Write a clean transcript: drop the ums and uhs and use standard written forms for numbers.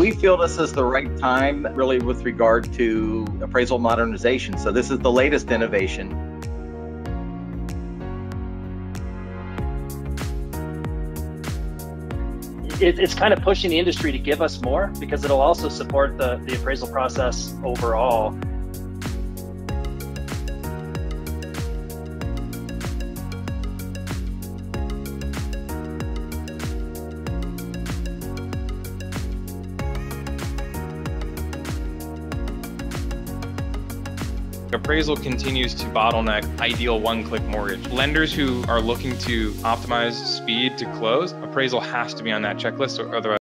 We feel this is the right time, really, with regard to appraisal modernization. So this is the latest innovation. It's kind of pushing the industry to give us more, because it'll also support the appraisal process overall. Appraisal continues to bottleneck ideal one-click mortgage. Lenders who are looking to optimize speed to close, appraisal has to be on that checklist, or otherwise